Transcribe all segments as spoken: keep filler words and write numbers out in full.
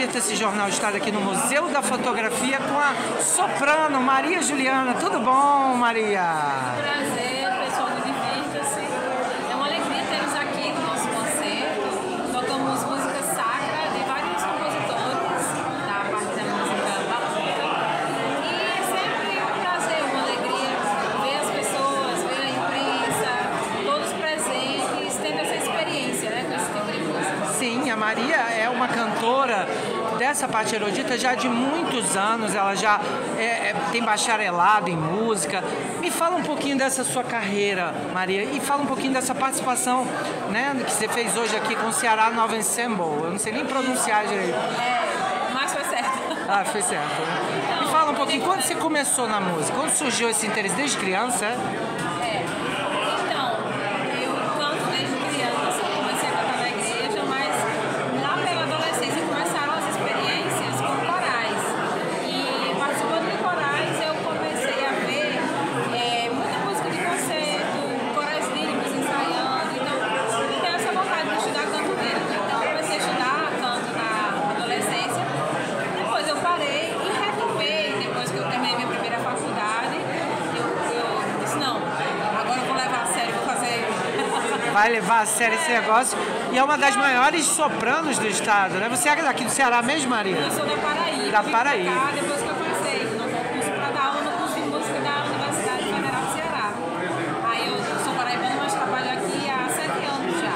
Divirta-se Jornal Estado aqui no Museu da Fotografia com a soprano Maria Juliana. Tudo bom, Maria? Prazer, pessoal do Divirta-se. É uma alegria termos aqui no nosso concerto. Tocamos música sacra de vários compositores da parte da música barroca. E é sempre um prazer, uma alegria ver as pessoas, ver a imprensa, todos presentes, tendo essa experiência, né, com esse tipo de música. Sim, a Maria é uma cantora dessa parte erudita já de muitos anos, ela já é, é, tem bacharelado em música. Me fala um pouquinho dessa sua carreira, Maria, e fala um pouquinho dessa participação, né, que você fez hoje aqui com o Ceará Nova Ensemble. Eu não sei nem pronunciar direito. É, mas foi certo. Ah, foi certo. Né? Me fala um pouquinho, quando você começou na música? Quando surgiu esse interesse? Desde criança, é? É. Então, eu canto desde criança, comecei a cantar na igreja, mas lá pela adolescência começaram as experiências com corais. E participando de corais eu comecei a ver é, muita música de concerto, corais líricos ensaiando. Então, eu tenho essa vontade de estudar canto lírico. Então, eu comecei a estudar canto na adolescência. Depois eu parei e retomei, depois que eu terminei minha primeira faculdade. Eu, eu disse, não, agora eu vou levar a sério, vou fazer... Vai levar a sério esse negócio. E é uma das maiores sopranos do estado, né? Você é daqui do Ceará mesmo, Maria? Eu sou da Paraíba. Da Vim pra Paraíba. cá depois que eu passei no concurso para dar aula no curso de música da Universidade Federal do Ceará. Aí eu sou paraibana, mas trabalho aqui há sete anos já.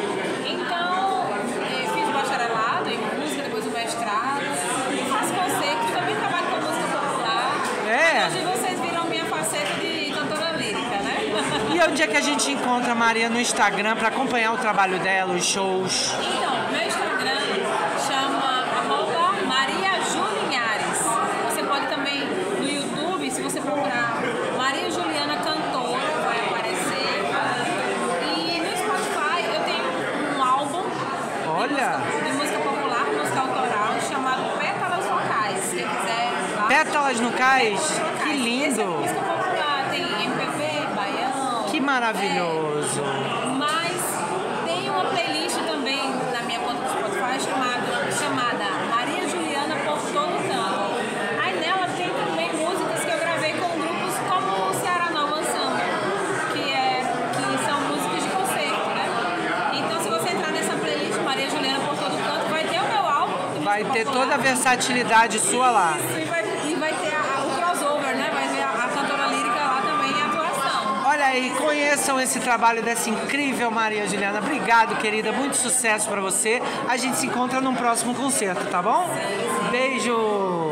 Então, eh, fiz bacharelado em música, depois o mestrado, faço concertos, também trabalho com música popular. É. Hoje vocês viram minha faceta de cantora lírica, né? E onde é que a gente encontra a Maria no Instagram para acompanhar o trabalho dela, os shows? Então, meu Instagram chama arroba Maria Julinhares. Você pode também no YouTube, se você procurar Maria Juliana Cantora, vai aparecer. E no Spotify eu tenho um álbum Olha! de música, de música popular, música autoral, chamado Pétalas Vocais. Se quiser lá. Pétalas no Cais? Que Esse é lindo! música popular, tem M P B, baião. Que maravilhoso! É, mas tem uma playlist também na minha conta do Spotify chamada, chamada Maria Juliana por Todo Canto. Aí nela tem também músicas que eu gravei com grupos como o Ceará Nova Ensemble, que, é, que são músicas de concerto, né? Então se você entrar nessa playlist Maria Juliana por Todo Canto, vai ter o meu álbum de Vai música ter popular. toda a versatilidade sua lá. Isso, e vai, e vai ter a, a, o crossover, né? Vai ver a, a cantora lírica lá também em atuação. Olha aí, conheçam esse trabalho dessa incrível Maria Juliana. Obrigado, querida. Muito sucesso pra você. A gente se encontra num próximo concerto, tá bom? Beijo!